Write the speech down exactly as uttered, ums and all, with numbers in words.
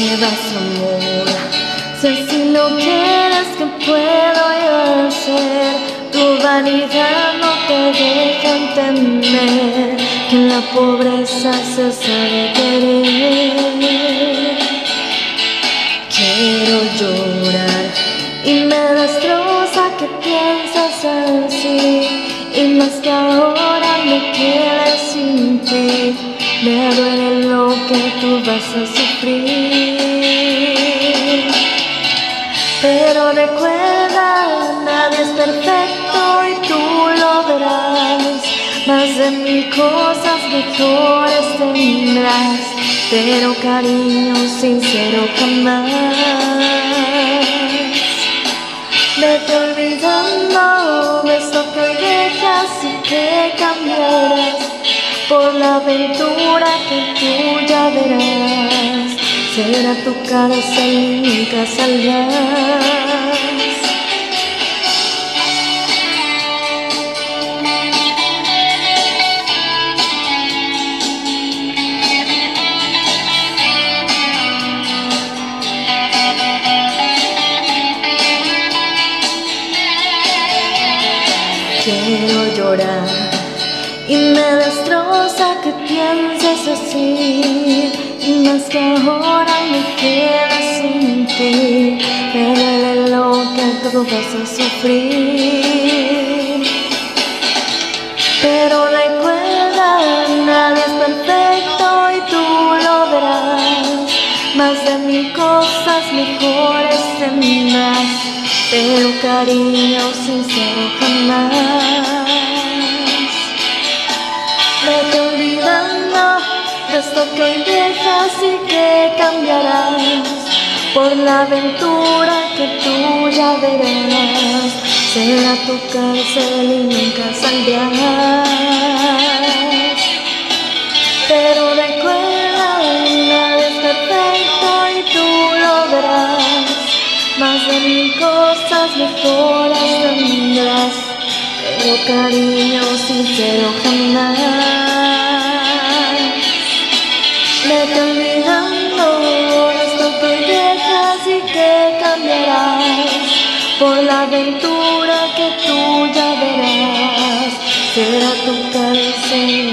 das amor. Sé si lo quieres que puedo yo hacer. Tu vanidad no te deja entender que en la pobreza se sabe querer. Quiero llorar y me destroza que piensas así, y más que ahora me quieres sin ti. Me duele lo que tú vas a sufrir. Pero recuerda, nadie es perfecto y tú lo verás. Más de mil cosas mejores tendrás, pero cariño sincero jamás. Vete olvidando de esto que hoy dejas y que cambiarás por la aventura que tú ya verás. Será tu cárcel y nunca saldrás. Quiero llorar y me destroza que pienses así, y más que ahora me quedas sin ti. Me duele lo que tú vas a sufrir. Pero recuerda, nadie es perfecto y tú lo verás. Más de mil cosas mejores tendrás, pero cariño sincero jamás. Vete olvidando de esto que hoy dejas y que cambiarás por la aventura que tú ya verás. Será tu cárcel y nunca saldrás. Pero recuerda, nada es perfecto y tú lo verás. Más de mil cosas mejores tendrás, pero cariño sincero jamás. Vete olvidando de esto que dejas y que cambiarás por la aventura que tú ya verás. Será tu cárcel